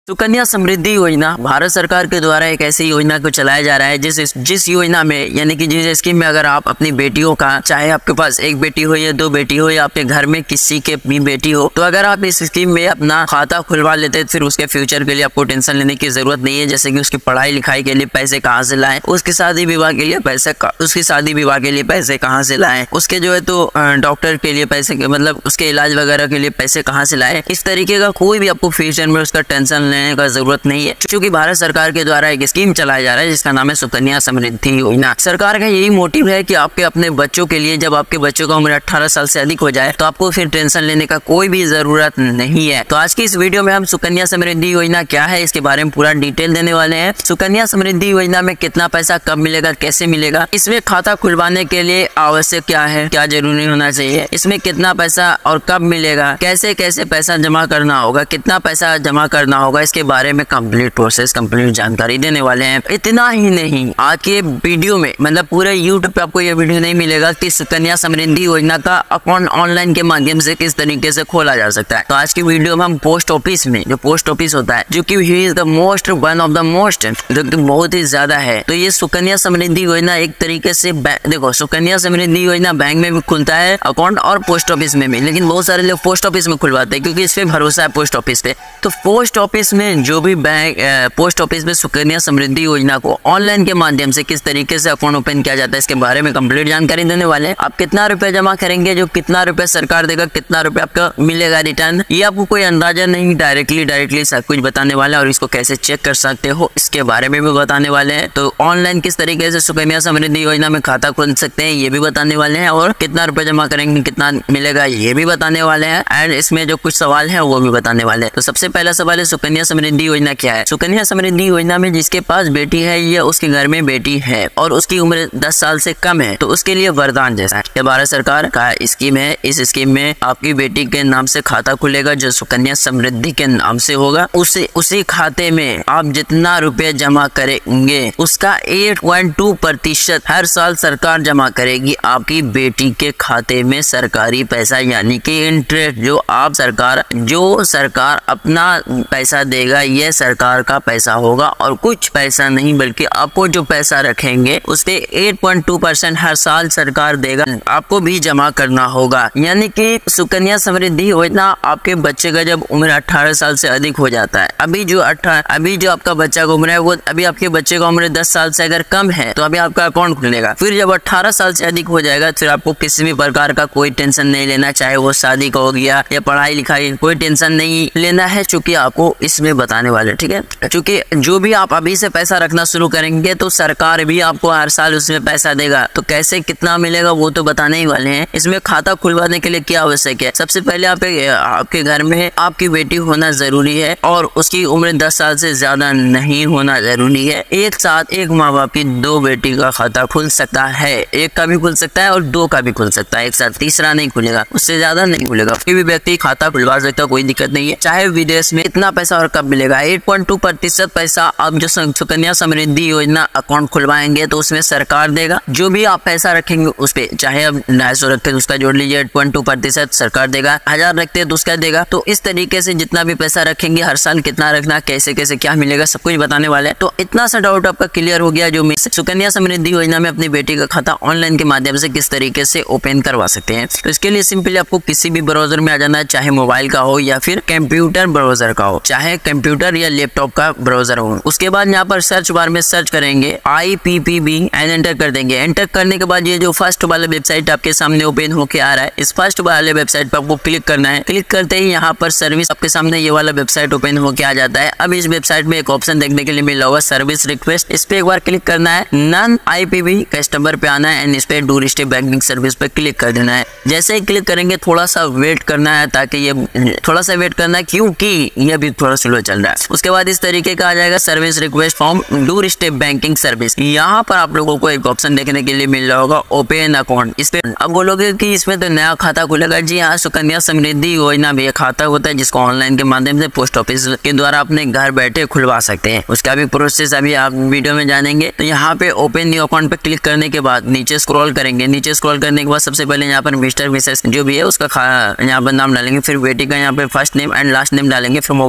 सुकन्या समृद्धि योजना भारत सरकार के द्वारा एक ऐसी योजना को चलाया जा रहा है जिस योजना में यानी कि जिस स्कीम में अगर आप अपनी बेटियों का, चाहे आपके पास एक बेटी हो या दो बेटी हो या आपके घर में किसी के अपनी बेटी हो, तो अगर आप इस स्कीम में अपना खाता खुलवा लेते हैं फिर उसके फ्यूचर के लिए आपको टेंशन लेने की जरूरत नहीं है। जैसे कि उसकी पढ़ाई लिखाई के लिए पैसे कहाँ से लाएं, उसकी शादी विवाह के लिए पैसे कहाँ से लाएं, उसके जो है तो डॉक्टर के लिए पैसे, मतलब उसके इलाज वगैरह के लिए पैसे कहाँ से लाएं, इस तरीके का कोई भी आपको फ्यूचर में उसका टेंशन लेने का जरूरत नहीं है, क्योंकि भारत सरकार के द्वारा एक स्कीम चलाया जा रहा है जिसका नाम है सुकन्या समृद्धि योजना। सरकार का यही मोटिव है कि आपके अपने बच्चों के लिए, जब आपके बच्चों का उम्र 18 साल से अधिक हो जाए तो आपको फिर टेंशन लेने का कोई भी जरूरत नहीं है। तो आज की इस वीडियो में हम सुकन्या समृद्धि योजना क्या है इसके बारे में पूरा डिटेल देने वाले हैं। सुकन्या समृद्धि योजना में कितना पैसा कब मिलेगा, कैसे मिलेगा, इसमें खाता खुलवाने के लिए आवश्यक क्या है, क्या जरूरी होना चाहिए, इसमें कितना पैसा और कब मिलेगा, कैसे कैसे पैसा जमा करना होगा, कितना पैसा जमा करना होगा, इसके बारे में कंप्लीट प्रोसेस, कंप्लीट जानकारी देने वाले हैं। इतना ही नहीं, आज के वीडियो में मतलब पूरे यूट्यूब पे आपको यह वीडियो नहीं मिलेगा कि सुकन्या समृद्धि योजना का अकाउंट ऑनलाइन के माध्यम से किस तरीके से खोला जा सकता है। तो आज की वीडियो में हम पोस्ट ऑफिस में, जो पोस्ट ऑफिस होता है, जो कि वन ऑफ द मोस्ट, जो कि बहुत ही ज्यादा है, तो ये सुकन्या समृद्धि योजना एक तरीके से देखो, सुकन्या समृद्धि योजना बैंक में भी खुलता है अकाउंट और पोस्ट ऑफिस में भी, लेकिन बहुत सारे लोग पोस्ट ऑफिस में खुलवाते हैं क्योंकि इस पे भरोसा है पोस्ट ऑफिस पे। तो पोस्ट ऑफिस में जो भी पोस्ट ऑफिस में सुकन्या समृद्धि योजना को ऑनलाइन के माध्यम से किस तरीके से अकाउंट ओपन किया जाता है इसके बारे में कंप्लीट जानकारी देने वाले हैं। आप कितना रुपए जमा करेंगे, जो कितना रुपए सरकार देगा, कितना रुपए आपका मिलेगा रिटर्न, ये आपको कोई अंदाजा नहीं, डायरेक्टली सब कुछ बताने वाले हैं और इसको कैसे चेक कर सकते हो इसके बारे में भी बताने वाले हैं। तो ऑनलाइन किस तरीके से सुकन्या समृद्धि योजना में खाता खोल सकते हैं ये भी बताने वाले हैं, और कितना रुपए जमा करेंगे कितना मिलेगा ये भी बताने वाले हैं, एंड इसमें जो कुछ सवाल है वो भी बताने वाले हैं। तो सबसे पहला सवाल है, सुकन्या समृद्धि योजना क्या है। सुकन्या समृद्धि योजना में जिसके पास बेटी है या उसके घर में बेटी है और उसकी उम्र 10 साल से कम है तो उसके लिए वरदान जैसा है। ये भारत सरकार का स्कीम है। इस स्कीम में आपकी बेटी के नाम से खाता खुलेगा जो सुकन्या समृद्धि के नाम से होगा। उसी खाते में आप जितना रुपए जमा करेंगे उसका 8.2% हर साल सरकार जमा करेगी आपकी बेटी के खाते में सरकारी पैसा, यानी कि इंटरेस्ट जो सरकार अपना पैसा देगा ये सरकार का पैसा होगा और कुछ पैसा नहीं, बल्कि आपको जो पैसा रखेंगे उसपे 8.2% हर साल सरकार देगा, आपको भी जमा करना होगा। यानी कि सुकन्या समृद्धि योजना आपके बच्चे का जब उम्र 18 साल से अधिक हो जाता है, अभी जो आपका बच्चा का उम्र है वो, अभी आपके बच्चे का उम्र 10 साल से अगर कम है तो अभी आपका अकाउंट खुलेगा। फिर जब 18 साल से अधिक हो जाएगा फिर आपको किसी भी प्रकार का कोई टेंशन नहीं लेना, चाहे वो शादी का हो गया या पढ़ाई लिखाई, कोई टेंशन नहीं लेना है, चूंकि आपको इसमें बताने वाले, ठीक है। चूंकि जो भी आप अभी से पैसा रखना शुरू करेंगे तो सरकार भी आपको हर साल उसमें पैसा देगा, तो कैसे कितना मिलेगा वो तो बताने ही वाले हैं। इसमें खाता खुलवाने के लिए क्या आवश्यक है, सबसे पहले आपके घर में आपकी बेटी होना जरूरी है और उसकी उम्र 10 साल से ज्यादा नहीं होना जरूरी है। एक साथ एक माँ बाप की 2 बेटी का खाता खुल सकता है, एक का भी खुल सकता है और 2 का भी खुल सकता है एक साथ, तीसरा नहीं खुलेगा, उससे ज्यादा नहीं खुलेगा। कोई भी व्यक्ति खाता खुलवा सकता है, कोई दिक्कत नहीं है। चाहे विदेश में इतना पैसा और कब मिलेगा, 8.2% पैसा आप जो सुकन्या समृद्धि योजना अकाउंट खुलवाएंगे तो उसमें सरकार देगा। जो भी आप पैसा रखेंगे उस पे, चाहे आप 900 रखते हैं तो उसका जोड़ लीजिए, 8.2% सरकार देगा, 1000 रखते हैं तो उसका देगा। तो इस तरीके से जितना भी पैसा रखेंगे हर साल कितना रखना, कैसे कैसे क्या मिलेगा, सब कुछ बताने वाले हैं। तो इतना सा डाउट आपका क्लियर हो गया जो सुकन्या समृद्धि योजना में अपनी बेटी का खाता ऑनलाइन के माध्यम से किस तरीके से ओपन करवा सकते हैं। तो इसके लिए सिंपली आपको किसी भी ब्राउजर में आ जाना है, चाहे मोबाइल का हो या फिर कंप्यूटर ब्राउजर का हो, चाहे कंप्यूटर या लैपटॉप का ब्राउजर हो। उसके बाद यहाँ पर सर्च बार में सर्च करेंगे IPPB एंड एंटर कर देंगे। एंटर करने के बाद ये जो फर्स्ट वाला वेबसाइट आपके सामने ओपन होके आ रहा है, इस फर्स्ट वाले वेबसाइट पर आपको क्लिक करना है। क्लिक करते ही यहाँ पर सर्विस आपके सामने ये वाला वेबसाइट ओपन होके आ जाता है। अब इस वेबसाइट में एक ऑप्शन देखने के लिए मिला होगा सर्विस रिक्वेस्ट, इस पे एक बार क्लिक करना है। नॉन IPP कस्टमर पे आना है एंड इस पे डू स्टेप बैंकिंग सर्विस पे क्लिक कर देना है। जैसे ही क्लिक करेंगे थोड़ा सा वेट करना है, ताकि ये थोड़ा सा वेट करना है क्योंकि ये भी थोड़ा स्लो चल रहा है। उसके बाद इस तरीके का आ जाएगा service request form doorstep banking service. यहाँ पर आप लोगों को एक ऑप्शन देखने के लिए मिल रहा होगा ओपन अकाउंट। इस पे अब बोलोगे कि इसमें तो नया खाता खुलेगा। जी हाँ, सुकन्या समृद्धि योजना भी एक खाता होता है जिसको ऑनलाइन के माध्यम से पोस्ट ऑफिस के द्वारा अपने घर बैठे खुलवा सकते हैं। उसका भी प्रोसेस अभी आप वीडियो में जानेंगे। तो यहाँ पे ओपन न्यू अकाउंट पे क्लिक करने के बाद नीचे स्क्रॉल करेंगे। नीचे स्क्रॉल करने के बाद सबसे पहले यहाँ पर मिस्टर मिसेस जो भी है उसका यहाँ पर नाम डालेंगे, फिर बेटी का यहाँ पे first name and last name डालेंगे, फिर मोबाइल नंबर डालेंगे।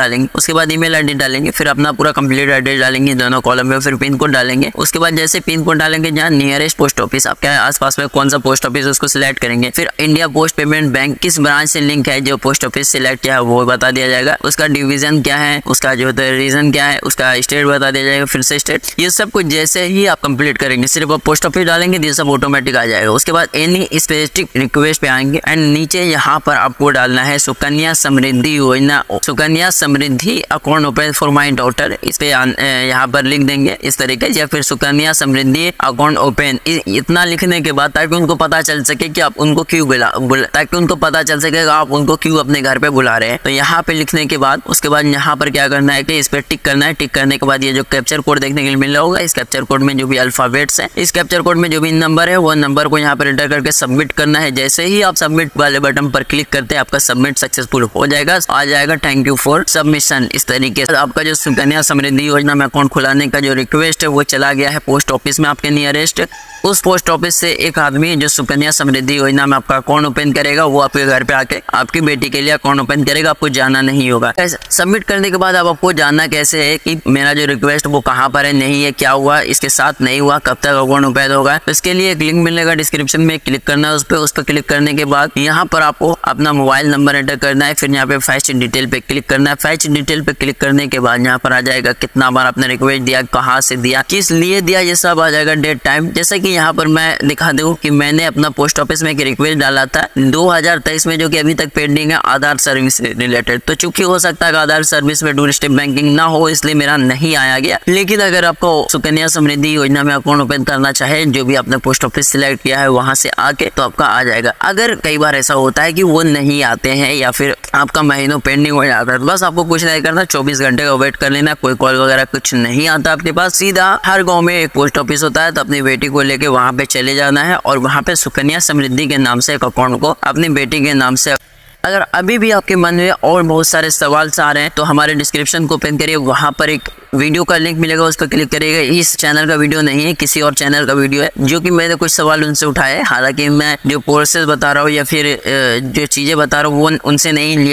डालेंगे, उसके बाद ईमेल आईडी डालेंगे, फिर अपना पूरा कंप्लीट एड्रेस डालेंगे दोनों कॉलम में, फिर पिन कोड डालेंगे। उसके बाद जैसे पिन कोड डालेंगे जहाँ नियरेस्ट पोस्ट ऑफिस आपके आसपास में कौन सा पोस्ट ऑफिस उसको सिलेक्ट करेंगे। फिर इंडिया पोस्ट पेमेंट बैंक किस ब्रांच से लिंक है, जो पोस्ट ऑफिस सिलेक्ट किया है वो बता दिया जाएगा। उसका डिवीजन क्या है, उसका जो रीजन क्या है, उसका स्टेट बता दिया जाएगा, फिर से स्टेट। ये सब कुछ जैसे ही आप कंप्लीट करेंगे, सिर्फ आप पोस्ट ऑफिस डालेंगे ये सब ऑटोमेटिक आ जाएगा। उसके बाद एनी स्पेसिफिक रिक्वेस्ट पे आएंगे एंड नीचे यहाँ पर आपको डालना है Sukanya Samriddhi Yojana, Sukanya Samriddhi account open for my daughter. इस पे यहाँ पर लिख देंगे इस तरीके से, या फिर सुकन्या समृद्धि अकाउंट ओपन। इतना लिखने के बाद ताकि उनको पता चल सके कि आप उनको क्यों ताकि उनको पता चल सके आप उनको क्यों अपने घर पे बुला रहे हैं। तो यहाँ पे लिखने के बाद उसके बाद यहाँ पर क्या करना है कि इस पे टिक करना है। टिक करने के बाद ये जो कैप्चर कोड देखने के लिए मिल रहा होगा, इस कैप्चर कोड में जो भी अल्फाबेट्स है, इस कैप्चर कोड में जो भी नंबर है वो नंबर को यहाँ पर एंटर करके सबमिट करना है। जैसे ही आप सबमिट वाले बटन पर क्लिक करते हैं आपका सबमिट सक्सेसफुल हो जाएगा, आ जाएगा थैंक यू फॉर सबमिशन। इस तरीके से आपका जो सुकन्या समृद्धि योजना में अकाउंट खुलाने का जो रिक्वेस्ट है वो चला गया है पोस्ट ऑफिस में आपके नियरेस्ट। उस पोस्ट ऑफिस से एक आदमी जो सुकन्या समृद्धि योजना में आपका अकाउंट ओपन करेगा वो आपके घर पे आके आपकी बेटी के लिए अकाउंट ओपन करेगा, आपको जाना नहीं होगा। सबमिट करने के बाद अब आपको जानना कैसे है कि मेरा जो रिक्वेस्ट वो कहाँ पर है, नहीं है, क्या हुआ, इसके साथ नहीं हुआ, कब तक अकाउंट ओपन होगा। तो इसके लिए एक लिंक मिलेगा डिस्क्रिप्शन में, क्लिक करना है उस पर क्लिक करने के बाद यहाँ पर आपको अपना मोबाइल नंबर एंटर करना है। फिर यहाँ पे फैच डिटेल पे क्लिक करना है। फैच डिटेल पे क्लिक करने के बाद यहाँ पर आ जाएगा कितना बार आपने रिक्वेस्ट दिया, कहाँ से दिया, किस लिए दिया, ये सब आ जाएगा, डेट टाइम। जैसा कि यहाँ पर मैं दिखा दूं कि मैंने अपना पोस्ट ऑफिस में एक रिक्वेस्ट डाला था 2023 में, जो कि अभी तक पेंडिंग है आधार सर्विस से रिलेटेड। तो चूंकि हो सकता है आधार सर्विस में डोर स्टेप बैंकिंग ना हो, इसलिए मेरा नहीं आया गया। लेकिन अगर आपको सुकन्या समृद्धि योजना में अकाउंट ओपन करना चाहे, जो भी आपने पोस्ट ऑफिस सिलेक्ट किया है वहां से आके, तो आपका आ जाएगा। अगर कई बार ऐसा होता है कि वो नहीं आते हैं या फिर आपका महीनों पेंडिंग हो जाता है, तो बस आपको कुछ नहीं करना, 24 घंटे का वेट कर लेना। कोई कॉल वगैरह कुछ नहीं आता आपके पास, सीधा हर गाँव में एक पोस्ट ऑफिस होता है, तो अपनी बेटी को लेके वहां पे चले जाना है और वहां पे सुकन्या समृद्धि के नाम से एक अकाउंट को अपनी बेटी के नाम से। अगर अभी भी आपके मन में और बहुत सारे सवाल आ रहे हैं तो हमारे डिस्क्रिप्शन को ओपन करिए, वहां पर एक वीडियो का लिंक मिलेगा, उस पर क्लिक करिएगा। इस चैनल का वीडियो नहीं है, किसी और चैनल का वीडियो है, जो कि मैंने कुछ सवाल उनसे उठाए हैं। हालांकि मैं जो प्रोसेस बता रहा हूँ या फिर जो चीजें बता रहा हूँ वो उनसे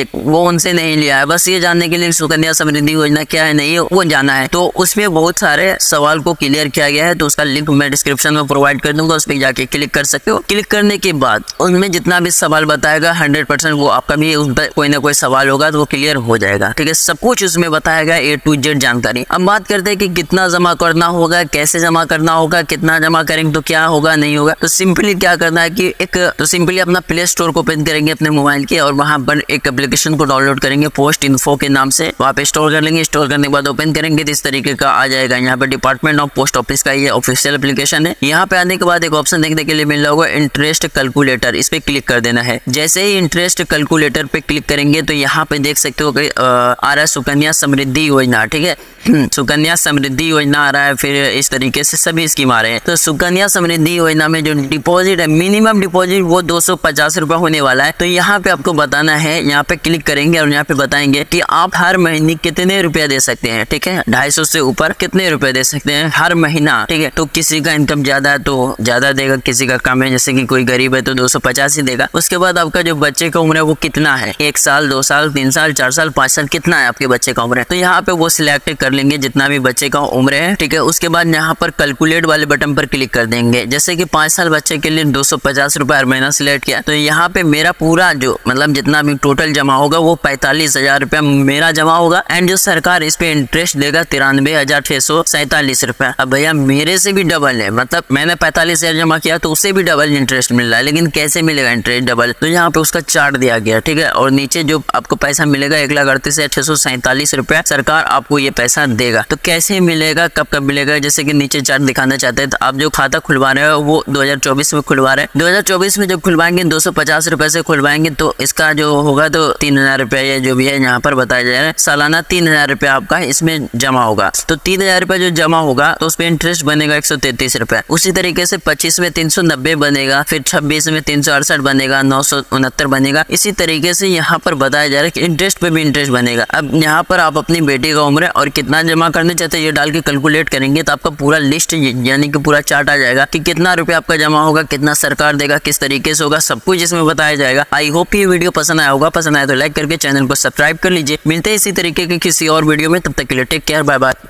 नहीं लिया है। बस ये जानने के लिए सुकन्या समृद्धि योजना क्या है नहीं है वो जाना है। तो उसमें बहुत सारे सवाल को क्लियर किया गया है, तो उसका लिंक मैं डिस्क्रिप्शन में प्रोवाइड कर दूंगा, उस पर जाके क्लिक कर सकते हो। क्लिक करने के बाद उनमें जितना भी सवाल बताएगा 100% वो आपका भी उन पर कोई ना कोई सवाल होगा तो वो क्लियर हो जाएगा। ठीक है, सब कुछ उसमें बताया गया A to Z जानकारी। अब बात करते हैं कि कितना जमा करना होगा, कैसे जमा करना होगा, कितना जमा करेंगे तो क्या होगा नहीं होगा। तो सिंपली क्या करना है कि सिंपली अपना प्ले स्टोर को ओपन करेंगे अपने मोबाइल के, और वहां पर एक एप्लीकेशन को डाउनलोड करेंगे पोस्ट इन्फो के नाम से, वहां पे इंस्टॉल कर लेंगे। इंस्टॉल करने के बाद ओपन करेंगे तो इस तरीके का आ जाएगा। यहाँ पे डिपार्टमेंट ऑफ पोस्ट ऑफिस का ये ऑफिशियल एप्लीकेशन है। यहाँ पे आने के बाद एक ऑप्शन देखने के लिए मिल रहा होगा इंटरेस्ट कैलकुलेटर, इस पे क्लिक कर देना है। जैसे ही इंटरेस्ट कैलकुलेटर पे क्लिक करेंगे तो यहाँ पे देख सकते हो कि आ रहा है सुकन्या समृद्धि योजना। ठीक है, सुकन्या समृद्धि योजना आ रहा है, फिर इस तरीके से सभी स्कीम आ रहे हैं। तो सुकन्या समृद्धि योजना में जो डिपॉजिट है, मिनिमम डिपॉजिट वो 250 रुपए होने वाला है। तो यहाँ पे आपको बताना है, यहाँ पे क्लिक करेंगे और यहाँ पे बताएंगे कि आप हर महीने कितने रुपए दे सकते हैं। ठीक है, 250 से ऊपर कितने रुपए दे सकते हैं हर महीना। ठीक है, तो किसी का इनकम ज्यादा है तो ज्यादा देगा, किसी का कम है जैसे कि कोई गरीब है तो 250 ही देगा। उसके बाद आपका जो बच्चे का उम्र है वो कितना है, 1 साल 2 साल 3 साल 4 साल 5 साल कितना है आपके बच्चे का उम्र है, तो यहाँ पे वो सिलेक्ट कर लेंगे जितना भी बच्चे का उम्र है। ठीक है, उसके बाद यहाँ पर कैलकुलेट वाले बटन पर क्लिक कर देंगे। जैसे कि 5 साल बच्चे के लिए 250 रुपए हर महीना सिलेक्ट किया, तो यहाँ पे मेरा पूरा जो मतलब जितना भी टोटल जमा होगा वो 45,000 रुपया मेरा जमा होगा। एंड जो सरकार इस पे इंटरेस्ट देगा 93,647 रुपए। अब भैया मेरे से भी डबल है, मतलब मैंने 45,000 जमा किया तो उससे भी डबल इंटरेस्ट मिल रहा है। लेकिन कैसे मिलेगा इंटरेस्ट डबल, तो यहाँ पे उसका चार्ट दिया गया। ठीक है, और नीचे जो आपको पैसा मिलेगा 1,38,647 रुपया सरकार आपको ये पैसा देगा। तो कैसे मिलेगा, कब कब मिलेगा, जैसे कि नीचे चार्ट दिखाना चाहते हैं। तो आप जो खाता खुलवा रहे हो वो 2024 में खुलवा रहे हैं। 2024 में जब खुलवाएंगे 250 रुपए से खुलवाएंगे तो इसका जो होगा तो 3,000 रुपया, ये जो भी है यहाँ पर बताया जा रहा है, सालाना 3,000 रुपया आपका इसमें जमा होगा। तो 3,000 रुपया जो जमा होगा तो उस पर इंटरेस्ट बनेगा 133 रुपया। उसी तरीके से 25 में 390 बनेगा, फिर 26 में 368 बनेगा, 969 बनेगा। इसी तरीके से यहाँ पर बताया जा रहा है कि इंटरेस्ट पे भी इंटरेस्ट बनेगा। अब यहाँ पर आप अपनी बेटी का उम्र और कितना कितना जमा करने चाहते हैं ये डाल के कैलकुलेट करेंगे तो आपका पूरा लिस्ट यानी कि पूरा चार्ट आ जाएगा कि कितना रुपया आपका जमा होगा, कितना सरकार देगा, किस तरीके से होगा, सब कुछ इसमें बताया जाएगा। आई होप ये वीडियो पसंद आया होगा। पसंद आया तो लाइक करके चैनल को सब्सक्राइब कर लीजिए। मिलते हैं इसी तरीके के किसी और वीडियो में, तब तक के लिए टेक केयर, बाय बाय।